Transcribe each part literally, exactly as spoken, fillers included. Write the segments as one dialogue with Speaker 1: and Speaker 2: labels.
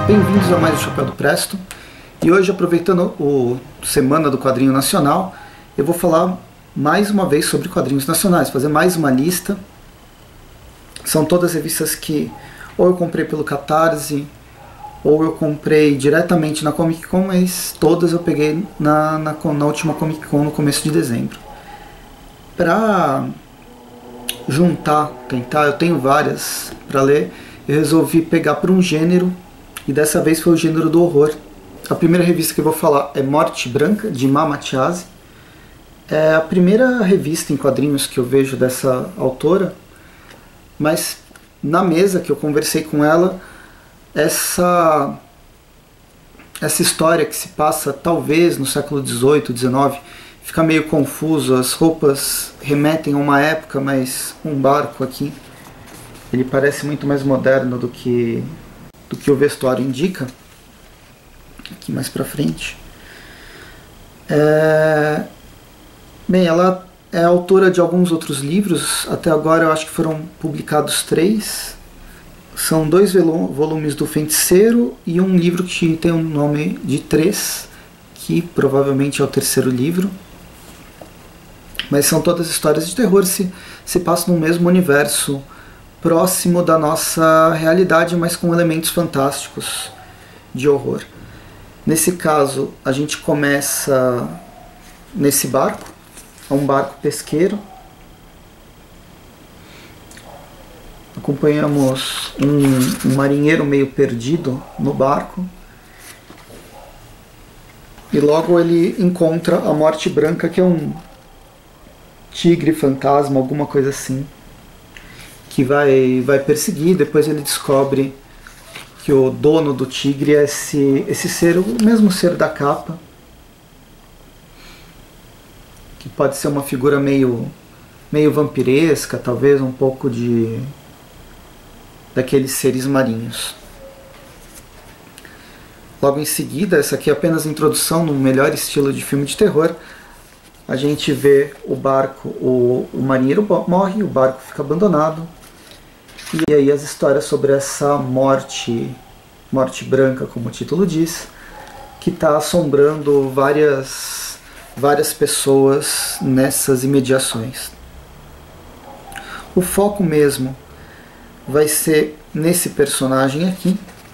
Speaker 1: Bem-vindos a mais um Chapéu do Presto. E hoje, aproveitando o Semana do Quadrinho Nacional, eu vou falar mais uma vez sobre quadrinhos nacionais, fazer mais uma lista. São todas revistas que ou eu comprei pelo Catarse, ou eu comprei diretamente na Comic Con, mas todas eu peguei na, na, na última Comic Con no começo de dezembro. Para juntar, tentar, eu tenho várias para ler, eu resolvi pegar por um gênero, e dessa vez foi o gênero do horror. A primeira revista que eu vou falar é Morte Branca, de Má Mathiasi. É a primeira revista em quadrinhos que eu vejo dessa autora, mas na mesa que eu conversei com ela, essa, essa história que se passa talvez no século dezoito, dezenove, fica meio confuso, as roupas remetem a uma época, mas um barco aqui, ele parece muito mais moderno do que, do que o vestuário indica. Aqui mais pra frente. É... Bem, ela é autora de alguns outros livros, até agora eu acho que foram publicados três. São dois volumes do Feiticeiro e um livro que tem o nome de Três, que provavelmente é o terceiro livro. Mas são todas histórias de terror, se, se passam no mesmo universo, próximo da nossa realidade, mas com elementos fantásticos de horror. Nesse caso, a gente começa nesse barco, é um barco pesqueiro. Acompanhamos um, um marinheiro meio perdido no barco. E logo ele encontra a Morte Branca, que é um tigre fantasma, alguma coisa assim, que vai, vai perseguir. Depois ele descobre que o dono do tigre é esse, esse ser, o mesmo ser da capa, que pode ser uma figura meio, meio vampiresca, talvez um pouco de daqueles seres marinhos. Logo em seguida, essa aqui é apenas a introdução no melhor estilo de filme de terror. A gente vê o barco, o, o marinheiro morre, o barco fica abandonado. E aí as histórias sobre essa morte, morte branca, como o título diz, que está assombrando várias, várias pessoas nessas imediações. O foco mesmo vai ser nesse personagem aqui,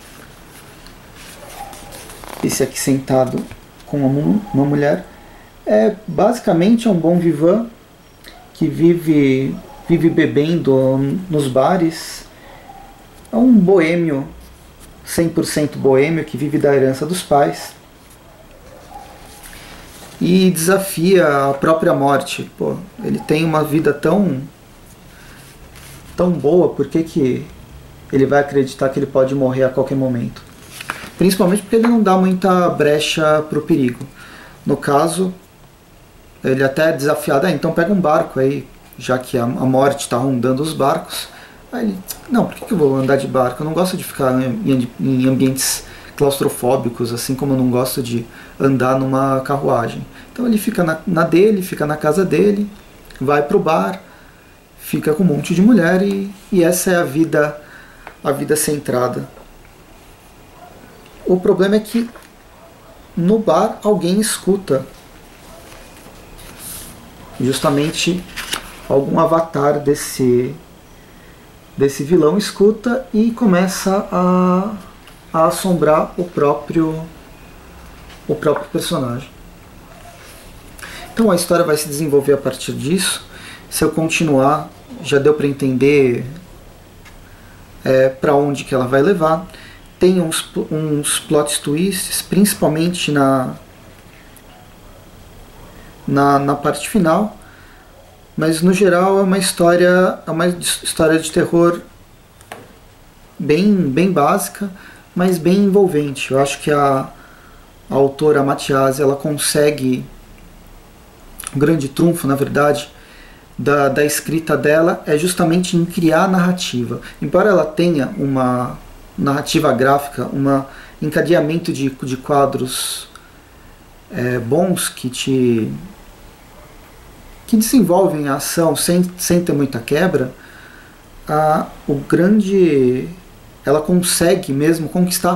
Speaker 1: esse aqui sentado com uma, uma mulher. É basicamente um bon vivant que vive... vive bebendo nos bares. É um boêmio, cem por cento boêmio, que vive da herança dos pais e desafia a própria morte. Pô, ele tem uma vida tão tão boa, por que que ele vai acreditar que ele pode morrer a qualquer momento? Principalmente porque ele não dá muita brecha para o perigo. No caso, ele até é desafiado, ah, então pega um barco aí, já que a, a morte está rondando os barcos. Aí ele, não, por que, que eu vou andar de barco? Eu não gosto de ficar em, em ambientes claustrofóbicos, assim como eu não gosto de andar numa carruagem. Então ele fica na, na dele, fica na casa dele, vai pro bar, fica com um monte de mulher e, e essa é a vida, a vida centrada. O problema é que no bar alguém escuta justamente algum avatar desse, desse vilão, escuta e começa a, a assombrar o próprio, o próprio personagem. Então a história vai se desenvolver a partir disso. Se eu continuar, já deu para entender é, para onde que ela vai levar. Tem uns, uns plot twists, principalmente na, na, na parte final. Mas no geral é uma história, é uma história de terror bem, bem básica, mas bem envolvente. Eu acho que a, a autora Mathiasi, ela consegue, um grande trunfo, na verdade, da, da escrita dela é justamente em criar narrativa. Embora ela tenha uma narrativa gráfica, um encadeamento de, de quadros é, bons que te... que desenvolvem a ação sem, sem ter muita quebra, a, o grande, ela consegue mesmo conquistar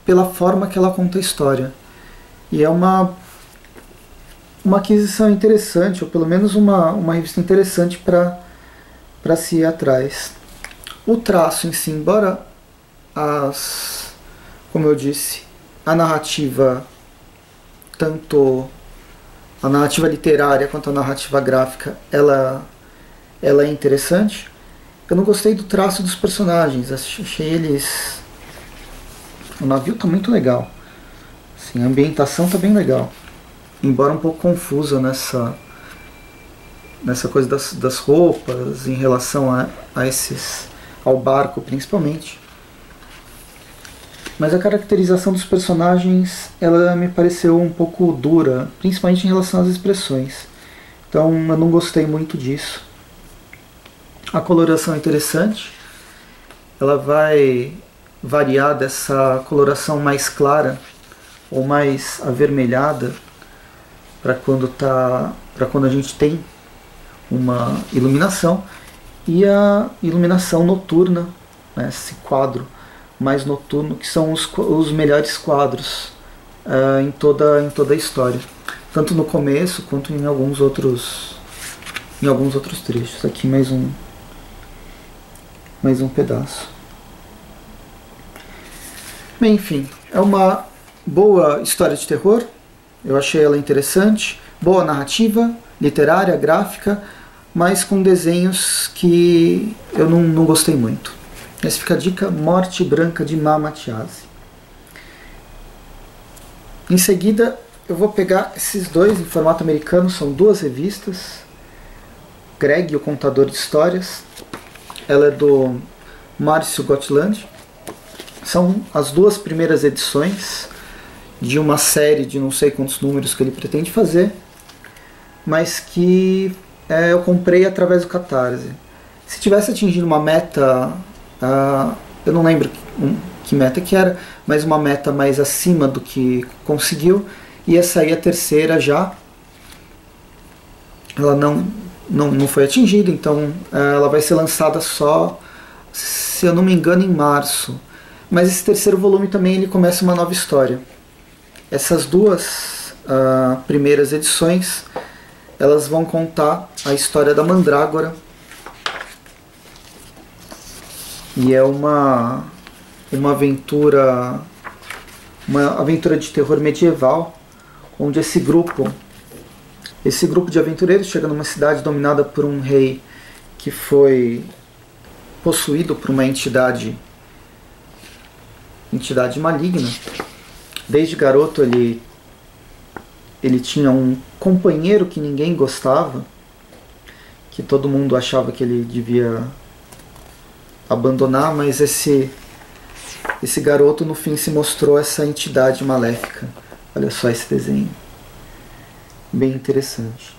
Speaker 1: pela forma que ela conta a história. E é uma, uma aquisição interessante, ou pelo menos uma, uma revista interessante para se ir atrás. O traço em si, embora as, como eu disse, a narrativa, tanto a narrativa literária quanto a narrativa gráfica, ela, ela é interessante. Eu não gostei do traço dos personagens, achei eles... O navio tá muito legal, assim, a ambientação tá bem legal, embora um pouco confusa nessa, nessa coisa das, das roupas, em relação a, a esses, ao barco principalmente. Mas a caracterização dos personagens, ela me pareceu um pouco dura, principalmente em relação às expressões. Então eu não gostei muito disso. A coloração é interessante, ela vai variar dessa coloração mais clara ou mais avermelhada para quando tá, para quando a gente tem uma iluminação, e a iluminação noturna, né, esse quadro mais noturno, que são os, os melhores quadros uh, em, toda, em toda a história, tanto no começo quanto em alguns outros em alguns outros trechos. Aqui mais um mais um pedaço. Bem, enfim, é uma boa história de terror, eu achei ela interessante, boa narrativa, literária, gráfica, mas com desenhos que eu não, não gostei muito. Essa fica a dica: Morte Branca, de Ma Mathiasi. Em seguida, eu vou pegar esses dois em formato americano, são duas revistas. Greg, o Contador de Histórias, ela é do Márcio Gotland. São as duas primeiras edições de uma série de não sei quantos números que ele pretende fazer, mas que é, eu comprei através do Catarse. Se tivesse atingido uma meta, uh, eu não lembro que, um, que meta que era, mas uma meta mais acima do que conseguiu, ia sair a terceira já. Ela não, não, não foi atingida, então uh, ela vai ser lançada só, se eu não me engano, em março. Mas esse terceiro volume também ele começa uma nova história. Essas duas uh, primeiras edições, elas vão contar a história da Mandrágora. E é uma, uma aventura, uma aventura de terror medieval, onde esse grupo, esse grupo de aventureiros chega numa cidade dominada por um rei que foi possuído por uma entidade entidade maligna. Desde garoto ele, ele tinha um companheiro que ninguém gostava, que todo mundo achava que ele devia abandonar, mas esse, esse garoto no fim se mostrou essa entidade maléfica. Olha só esse desenho, bem interessante.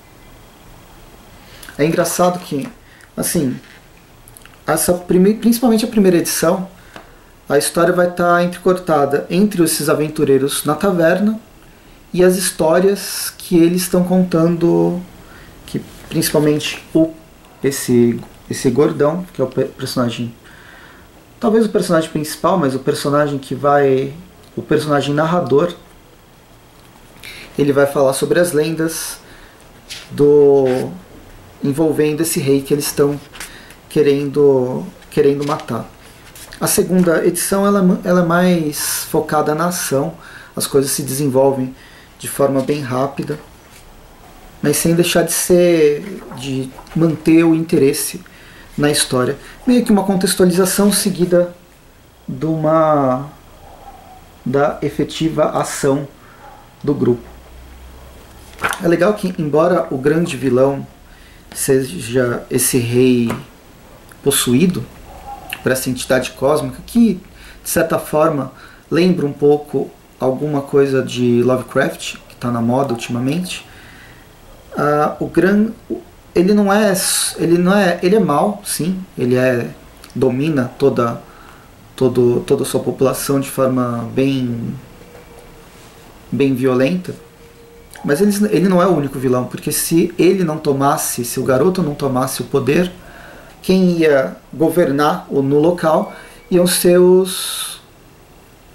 Speaker 1: É engraçado que, assim, essa prime... principalmente a primeira edição, a história vai estar entrecortada entre esses aventureiros na taverna e as histórias que eles estão contando, que principalmente o, esse, esse gordão, que é o personagem, talvez o personagem principal, mas o personagem que vai, o personagem narrador, ele vai falar sobre as lendas do envolvendo esse rei que eles estão querendo, querendo matar. A segunda edição ela, ela é mais focada na ação, as coisas se desenvolvem de forma bem rápida, mas sem deixar de ser, de manter o interesse na história. Meio que uma contextualização seguida de uma, da efetiva ação do grupo. É legal que, embora o grande vilão seja esse rei possuído por essa entidade cósmica, que de certa forma lembra um pouco alguma coisa de Lovecraft, que está na moda ultimamente, uh, o gran, ele não é, ele não é, ele é mau, sim, ele é domina toda, todo, toda a sua população de forma bem, bem violenta, mas ele, ele não é o único vilão, porque se ele não tomasse, se o garoto não tomasse o poder, quem ia governar no local iam ser os,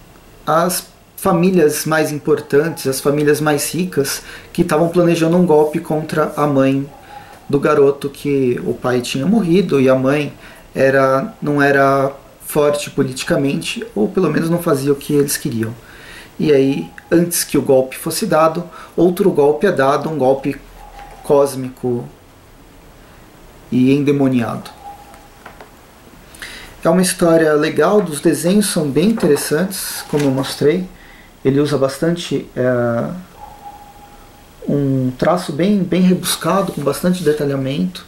Speaker 1: as famílias mais importantes, as famílias mais ricas, que estavam planejando um golpe contra a mãe do garoto, que o pai tinha morrido e a mãe era, não era forte politicamente, ou pelo menos não fazia o que eles queriam. E aí, antes que o golpe fosse dado, outro golpe é dado, um golpe cósmico e endemoniado. É uma história legal, os desenhos são bem interessantes, como eu mostrei. Ele usa bastante é, um traço bem, bem rebuscado, com bastante detalhamento.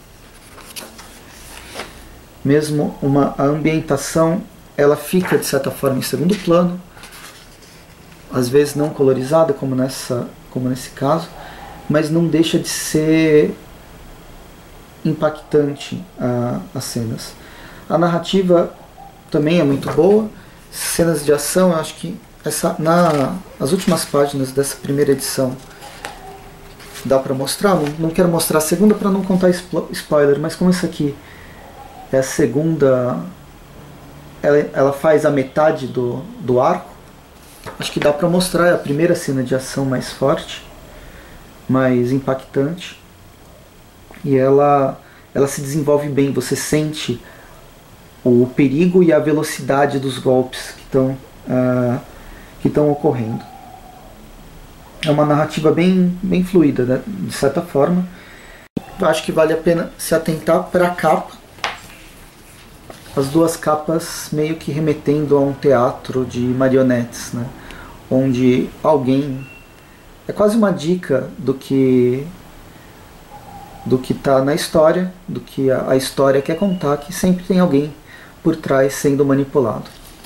Speaker 1: Mesmo uma, a ambientação, ela fica de certa forma em segundo plano, às vezes não colorizada, como, nessa, como nesse caso, mas não deixa de ser impactante a, as cenas. A narrativa também é muito boa, cenas de ação, eu acho que essa, na, nas últimas páginas dessa primeira edição dá para mostrar, não, não quero mostrar a segunda para não contar spoiler, mas como essa aqui é a segunda, ela, ela faz a metade do, do arco, acho que dá para mostrar, é a primeira cena de ação mais forte, mais impactante, e ela, ela se desenvolve bem, você sente o perigo e a velocidade dos golpes que estão uh, que estão ocorrendo. É uma narrativa bem, bem fluida, né, de certa forma. Eu acho que vale a pena se atentar para a capa. As duas capas meio que remetendo a um teatro de marionetes, né, onde alguém... É quase uma dica do que do que está na história, do que a, a história quer contar, que sempre tem alguém por trás sendo manipulado.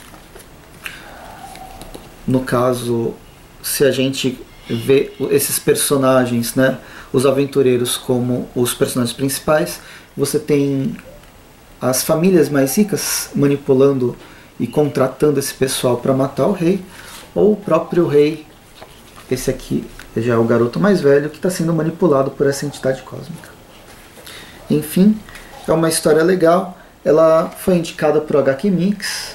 Speaker 1: No caso, se a gente vê esses personagens, né, os aventureiros como os personagens principais, você tem as famílias mais ricas manipulando e contratando esse pessoal para matar o rei, ou o próprio rei, esse aqui já é o garoto mais velho, que está sendo manipulado por essa entidade cósmica. Enfim, é uma história legal. Ela foi indicada para o H Q Mix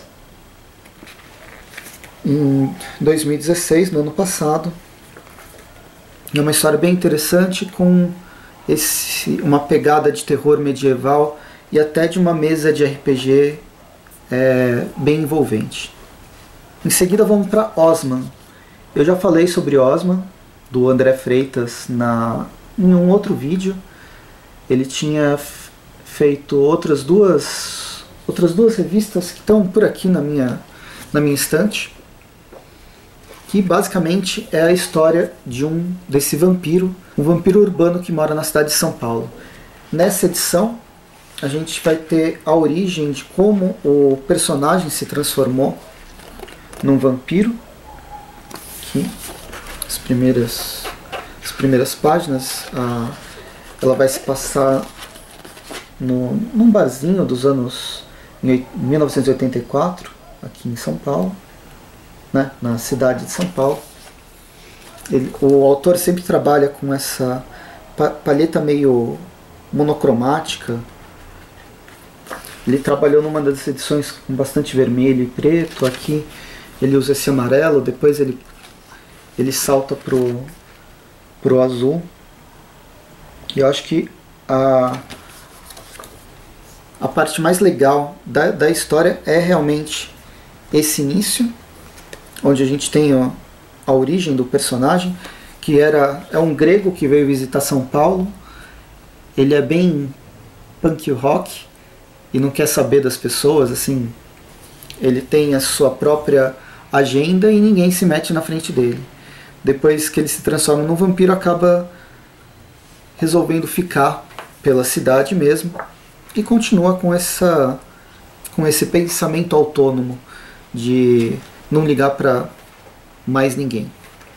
Speaker 1: em dois mil e dezesseis, no ano passado. É uma história bem interessante, com esse, uma pegada de terror medieval e até de uma mesa de R P G é, bem envolvente. Em seguida vamos para Osman. Eu já falei sobre Osman, do André Freitas, na, em um outro vídeo. Ele tinha feito outras duas, outras duas revistas que estão por aqui na minha, na minha estante, que basicamente é a história de um desse vampiro, um vampiro urbano que mora na cidade de São Paulo. Nessa edição a gente vai ter a origem de como o personagem se transformou num vampiro. Aqui, as primeiras, as primeiras páginas, a, ela vai se passar no, num barzinho dos anos mil novecentos e oitenta e quatro, aqui em São Paulo, né, na cidade de São Paulo. Ele, o autor sempre trabalha com essa palheta meio monocromática. Ele trabalhou numa das edições com bastante vermelho e preto. Aqui ele usa esse amarelo, depois ele, ele salta pro, pro azul. E eu acho que a, a parte mais legal da, da história é realmente esse início, onde a gente tem ó, a origem do personagem, que era, é um grego que veio visitar São Paulo. Ele é bem punk rock e não quer saber das pessoas, assim. Ele tem a sua própria agenda e ninguém se mete na frente dele. Depois que ele se transforma num vampiro, acaba resolvendo ficar pela cidade mesmo e continua com essa com esse pensamento autônomo de não ligar para mais ninguém.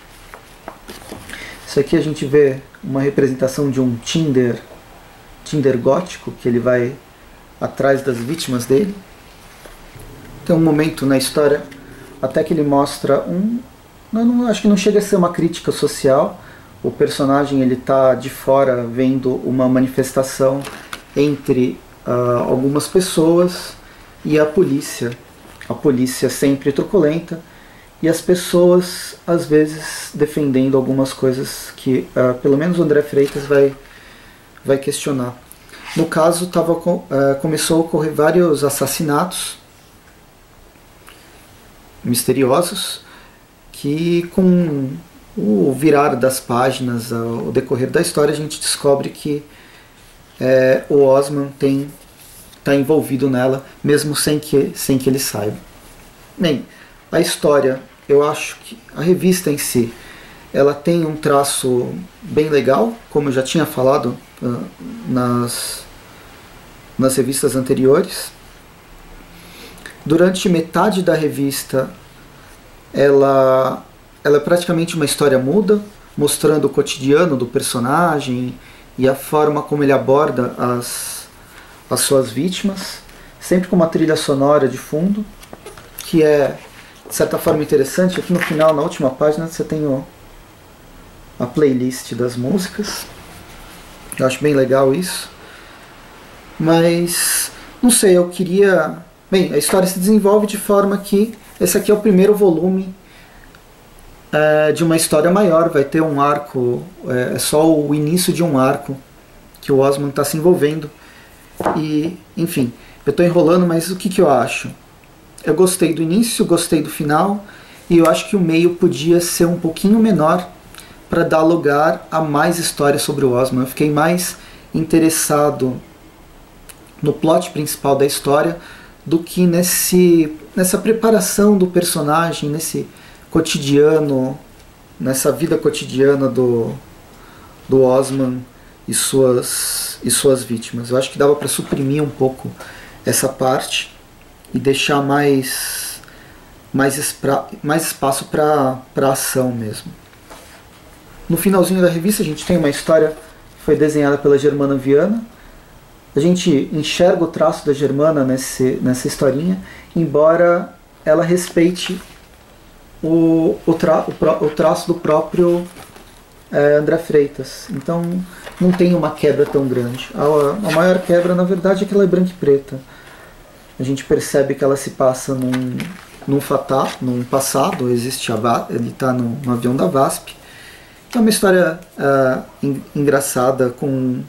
Speaker 1: Isso aqui a gente vê uma representação de um Tinder Tinder gótico, que ele vai atrás das vítimas dele. Tem um momento na história até que ele mostra um... Não, não, acho que não chega a ser uma crítica social. O personagem ele está de fora vendo uma manifestação entre uh, algumas pessoas e a polícia. A polícia sempre truculenta, e as pessoas às vezes defendendo algumas coisas que uh, pelo menos o André Freitas vai, vai questionar. No caso, tava, uh, começou a ocorrer vários assassinatos misteriosos que, com o virar das páginas, o decorrer da história, a gente descobre que é, o Osman tem está envolvido nela, mesmo sem que, sem que ele saiba. Bem, a história, eu acho que a revista em si, ela tem um traço bem legal, como eu já tinha falado uh, nas, nas revistas anteriores. Durante metade da revista, ela, ela é praticamente uma história muda, mostrando o cotidiano do personagem e a forma como ele aborda as as suas vítimas, sempre com uma trilha sonora de fundo, que é, de certa forma, interessante. Aqui no final, na última página, você tem o, a playlist das músicas. Eu acho bem legal isso. Mas, não sei, eu queria... Bem, a história se desenvolve de forma que esse aqui é o primeiro volume é, de uma história maior. Vai ter um arco, é, é só o início de um arco que o Osman está se envolvendo. E, enfim, eu estou enrolando, mas o que, que eu acho? Eu gostei do início, gostei do final, e eu acho que o meio podia ser um pouquinho menor para dar lugar a mais histórias sobre o Osman. Eu fiquei mais interessado no plot principal da história do que nesse, nessa preparação do personagem, nesse cotidiano, nessa vida cotidiana do, do Osman e suas, e suas vítimas. Eu acho que dava para suprimir um pouco essa parte e deixar mais, mais, espra, mais espaço para a ação mesmo. No finalzinho da revista a gente tem uma história que foi desenhada pela Germana Viana. A gente enxerga o traço da Germana nesse, nessa historinha, embora ela respeite o, o, tra, o, o traço do próprio é, André Freitas. Então não tem uma quebra tão grande. A, a maior quebra, na verdade, é que ela é branca e preta. A gente percebe que ela se passa num, num, fatá, num passado, existe a, ele está no, no avião da VASP. É uma história uh, en, engraçada, com...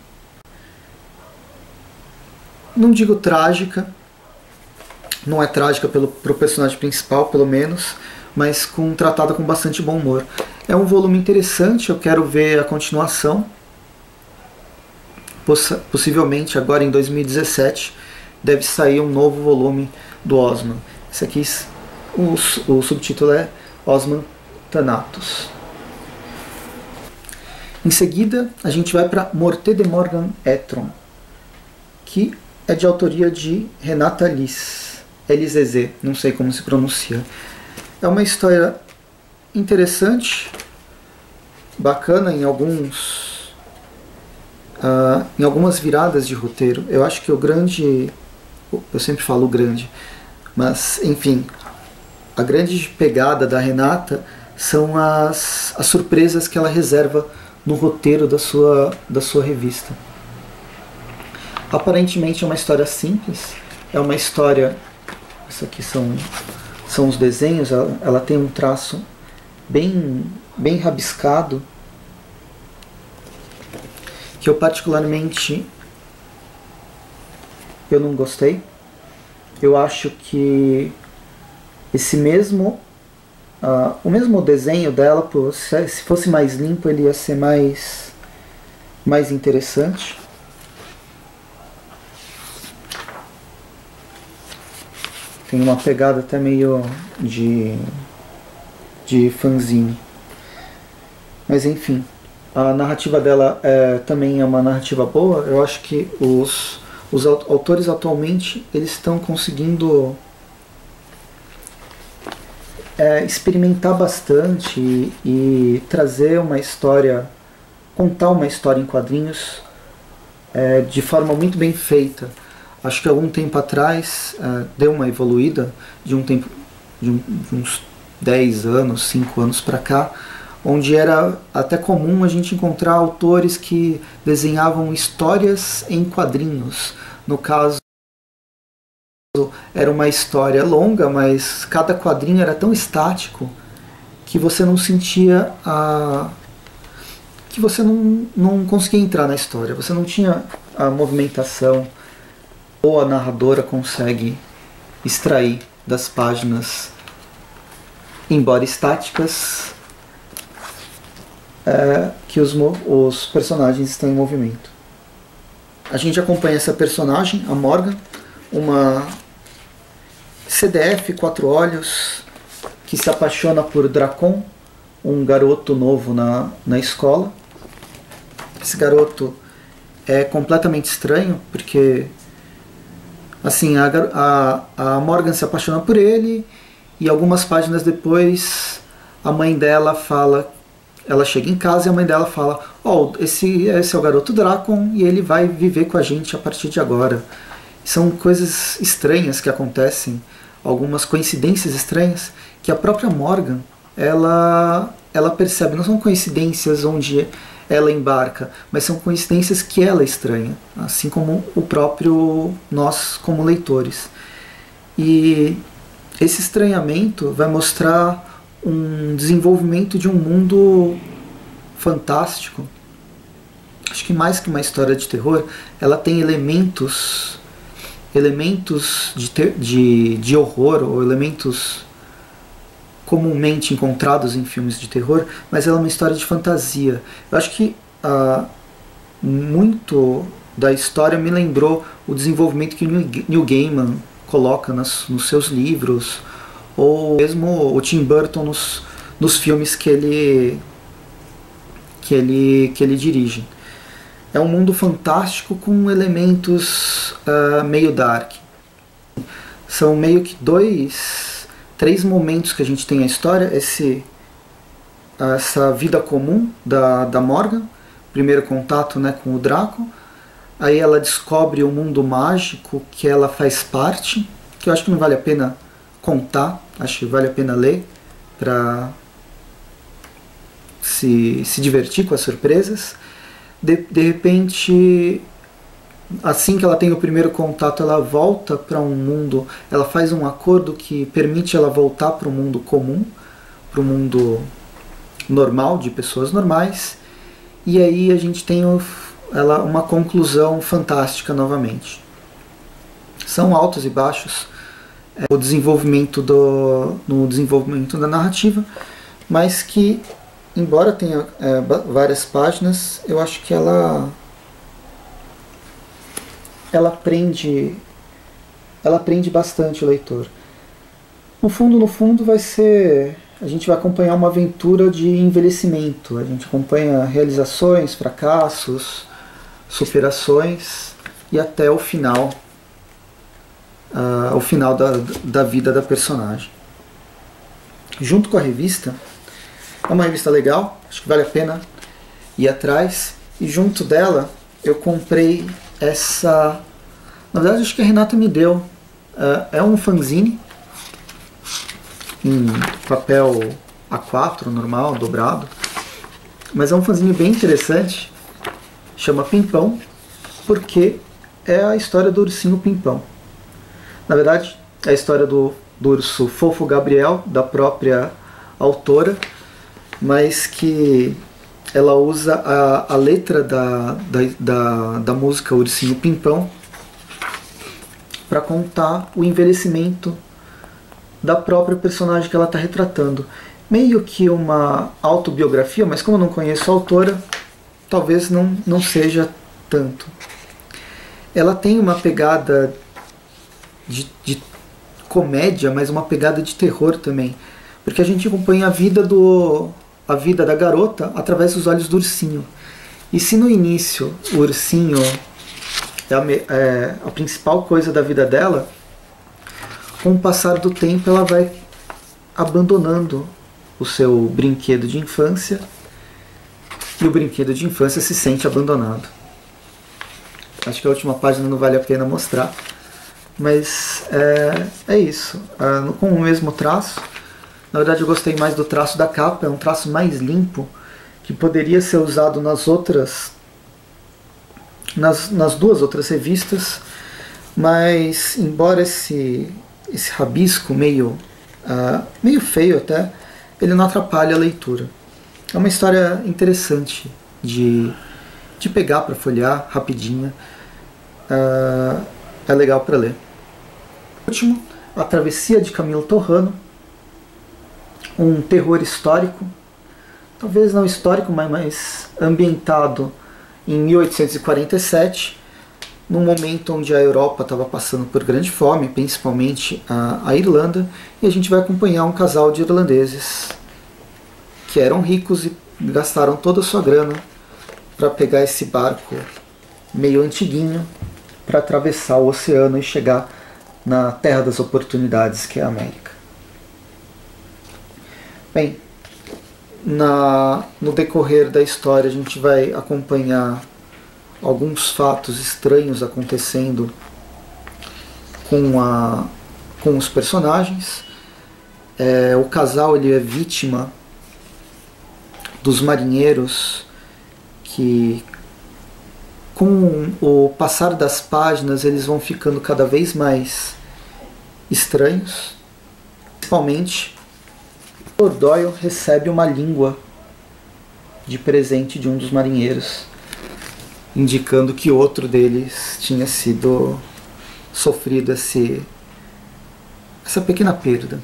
Speaker 1: não digo trágica, não é trágica pelo pro personagem principal, pelo menos, mas com, tratada com bastante bom humor. É um volume interessante, eu quero ver a continuação. Possivelmente agora em dois mil e dezessete deve sair um novo volume do Osman. Esse aqui, o, o subtítulo é Osman Thanatos. Em seguida a gente vai para Morte de Morgan Etron, que é de autoria de Renata Liz, L Z Z, não sei como se pronuncia. É uma história interessante, bacana em alguns Uh, em algumas viradas de roteiro. Eu acho que o grande, eu sempre falo grande, mas enfim, a grande pegada da Renata são as, as surpresas que ela reserva no roteiro da sua, da sua revista. Aparentemente é uma história simples, é uma história, isso aqui são, são os desenhos, ela, ela tem um traço bem, bem rabiscado, que eu particularmente eu não gostei. Eu acho que esse mesmo uh, o mesmo desenho dela, pô, se fosse mais limpo, ele ia ser mais mais interessante. Tem uma pegada até meio de de fanzine, mas enfim. A narrativa dela é, também é uma narrativa boa. Eu acho que os, os autores atualmente eles estão conseguindo é, experimentar bastante e, e trazer uma história, contar uma história em quadrinhos é, de forma muito bem feita. Acho que algum tempo atrás é, deu uma evoluída de um tempo de, um, de uns dez anos, cinco anos para cá, onde era até comum a gente encontrar autores que desenhavam histórias em quadrinhos. No caso, era uma história longa, mas cada quadrinho era tão estático que você não sentia a... que você não, não conseguia entrar na história, você não tinha a movimentação ou a narradora consegue extrair das páginas, embora estáticas, é, que os, os personagens estão em movimento. A gente acompanha essa personagem, a Morgan, uma C D F quatro olhos que se apaixona por Dracon, um garoto novo na, na escola. Esse garoto é completamente estranho, porque assim, a, a, a Morgan se apaixona por ele, e algumas páginas depois a mãe dela fala, ela chega em casa e a mãe dela fala: oh, esse, esse é o garoto Dracon e ele vai viver com a gente a partir de agora. São coisas estranhas que acontecem, algumas coincidências estranhas que a própria Morgan ela, ela percebe. Não são coincidências onde ela embarca, mas são coincidências que ela estranha, assim como o próprio nós como leitores. E esse estranhamento vai mostrar um desenvolvimento de um mundo fantástico. Acho que mais que uma história de terror, ela tem elementos elementos de, ter, de, de horror, ou elementos comumente encontrados em filmes de terror, mas ela é uma história de fantasia. Eu acho que ah, muito da história me lembrou o desenvolvimento que o Neil Gaiman coloca nas, nos seus livros, ou mesmo o Tim Burton nos, nos filmes que ele, que, ele, que ele dirige. É um mundo fantástico com elementos uh, meio dark. São meio que dois, três momentos que a gente tem na história. Esse, essa vida comum da, da Morgan, primeiro contato, né, com o Draco. Aí ela descobre o mundo mágico que ela faz parte, que eu acho que não vale a pena contar, acho que vale a pena ler para se, se divertir com as surpresas. De, de repente, assim que ela tem o primeiro contato, ela volta para um mundo, ela faz um acordo que permite ela voltar para o mundo comum, para o mundo normal, de pessoas normais, e aí a gente tem o, ela, uma conclusão fantástica novamente. São altos e baixos é, o desenvolvimento do, no desenvolvimento da narrativa, mas que, embora tenha é, várias páginas, eu acho que ela ela prende ela prende bastante o leitor. No fundo, no fundo vai ser, a gente vai acompanhar uma aventura de envelhecimento. A gente acompanha realizações, fracassos, superações e até o final, uh, o final da, da vida da personagem. Junto com a revista, é uma revista legal, acho que vale a pena ir atrás. E junto dela eu comprei essa... Na verdade acho que a Renata me deu. Uh, é um fanzine em papel A quatro, normal, dobrado. Mas é um fanzine bem interessante. Chama Pimpão, porque é a história do ursinho Pimpão. Na verdade é a história do, do urso Fofo Gabriel, da própria autora, mas que ela usa a, a letra da, da, da, da música Ursinho Pimpão para contar o envelhecimento da própria personagem que ela está retratando. Meio que uma autobiografia, mas como eu não conheço a autora, talvez não, não seja tanto. Ela tem uma pegada de, de comédia, mas uma pegada de terror também, porque a gente acompanha a vida do... a vida da garota através dos olhos do ursinho. E se no início o ursinho é a, é a principal coisa da vida dela, com o passar do tempo ela vai abandonando o seu brinquedo de infância, e o brinquedo de infância se sente abandonado. Acho que a última página não vale a pena mostrar, mas é, é isso, é, com o mesmo traço. Na verdade eu gostei mais do traço da capa, é um traço mais limpo, que poderia ser usado nas outras, nas, nas duas outras revistas, mas embora esse, esse rabisco meio, uh, meio feio até, ele não atrapalha a leitura. É uma história interessante de, de pegar para folhear rapidinho. Uh, é legal para ler. Por último, A Travessia de Camilo Torrano, um terror histórico, talvez não histórico, mas, mas ambientado em mil oitocentos e quarenta e sete, num momento onde a Europa estava passando por grande fome, principalmente a, a Irlanda, e a gente vai acompanhar um casal de irlandeses que eram ricos e gastaram toda a sua grana para pegar esse barco meio antiguinho para atravessar o oceano e chegar na terra das oportunidades, que é a América. Bem, na, no decorrer da história a gente vai acompanhar alguns fatos estranhos acontecendo com, a, com os personagens. É, o casal ele é vítima dos marinheiros que, com o passar das páginas, eles vão ficando cada vez mais estranhos. Principalmente, o Doyle recebe uma língua de presente de um dos marinheiros, indicando que outro deles tinha sido sofrido esse, essa pequena perda.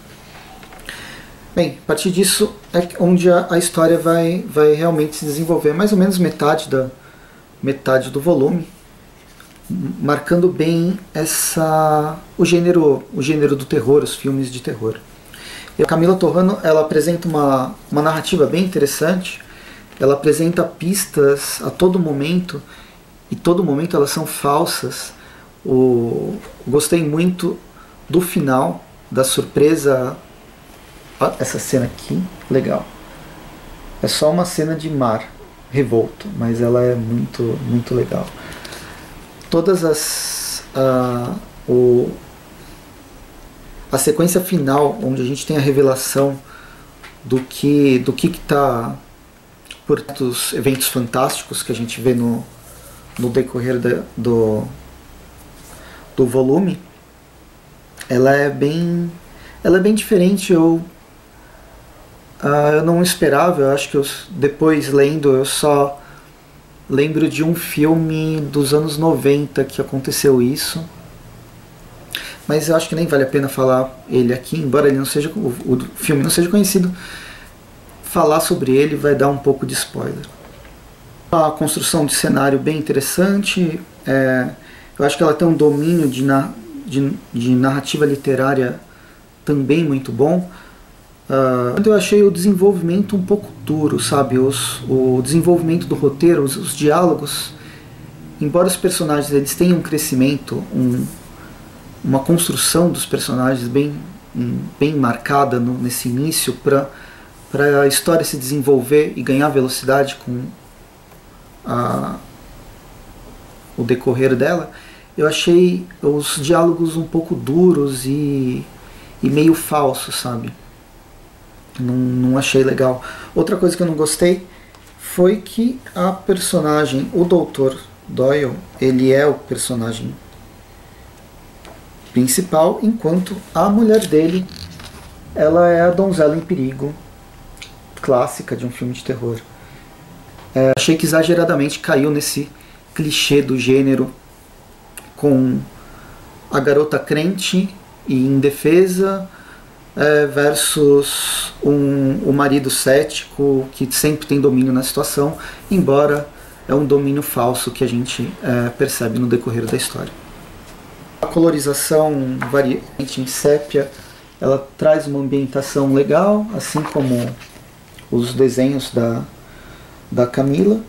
Speaker 1: Bem, a partir disso é onde a, a história vai, vai realmente se desenvolver, mais ou menos metade, da, metade do volume, marcando bem essa, o, gênero, o gênero do terror, os filmes de terror. E a Camila Torrano ela apresenta uma, uma narrativa bem interessante. Ela apresenta pistas a todo momento, e todo momento elas são falsas. O, gostei muito do final, da surpresa. Ah, essa cena aqui, legal. É só uma cena de mar revolto, mas ela é muito, muito legal. Todas as... Uh, o, a sequência final, onde a gente tem a revelação do que do que está por dos eventos fantásticos que a gente vê no, no decorrer da, do, do volume, ela é bem ela é bem diferente. Eu, uh, eu não esperava, eu acho que eu, depois lendo eu só lembro de um filme dos anos noventa que aconteceu isso, mas eu acho que nem vale a pena falar ele aqui, embora ele não seja, o, o filme não seja conhecido. Falar sobre ele vai dar um pouco de spoiler. A construção de cenário bem interessante. É, eu acho que ela tem um domínio de, na, de, de narrativa literária também muito bom. Uh, eu achei o desenvolvimento um pouco duro, sabe? Os, o desenvolvimento do roteiro, os, os diálogos, embora os personagens eles tenham um crescimento, um, uma construção dos personagens bem, bem marcada no, nesse início, para para a história se desenvolver e ganhar velocidade com a, o decorrer dela, eu achei os diálogos um pouco duros e, e meio falsos, sabe? Não, não achei legal. Outra coisa que eu não gostei foi que a personagem, o doutor Doyle, ele é o personagem principal, enquanto a mulher dele, ela é a donzela em perigo, clássica de um filme de terror. É, achei que exageradamente caiu nesse clichê do gênero, com a garota crente e indefesa é, versus um, o marido cético que sempre tem domínio na situação, embora é um domínio falso que a gente é, percebe no decorrer da história. A colorização variante em sépia, ela traz uma ambientação legal, assim como os desenhos da, da Camila.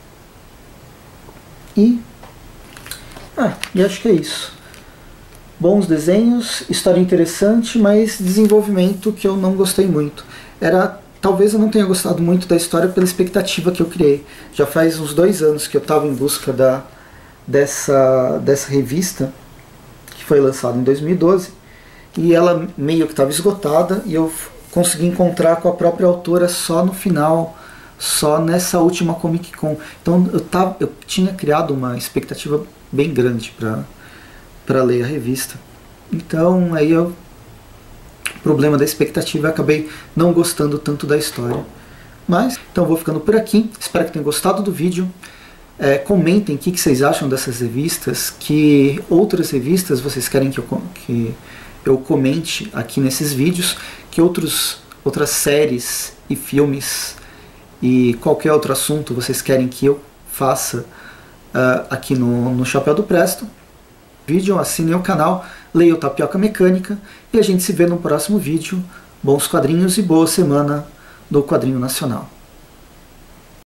Speaker 1: E, ah, e acho que é isso. Bons desenhos, história interessante, mas desenvolvimento que eu não gostei muito. Era, talvez eu não tenha gostado muito da história pela expectativa que eu criei. Já faz uns dois anos que eu estava em busca da, dessa, dessa revista, que foi lançada em dois mil e doze, e ela meio que estava esgotada, e eu consegui encontrar com a própria autora só no final, só nessa última Comic Con. Então eu, tava, eu tinha criado uma expectativa bem grande para para ler a revista. Então aí eu problema da expectativa e acabei não gostando tanto da história. Mas, então vou ficando por aqui, espero que tenham gostado do vídeo. É, comentem o que, que vocês acham dessas revistas, que outras revistas vocês querem que eu, que eu comente aqui nesses vídeos, que outros, outras séries e filmes e qualquer outro assunto vocês querem que eu faça uh, aqui no, no Chapéu do Presto. Vídeo, assinem o canal, leiam Tapioca Mecânica e a gente se vê no próximo vídeo. Bons quadrinhos e boa semana do Quadrinho Nacional.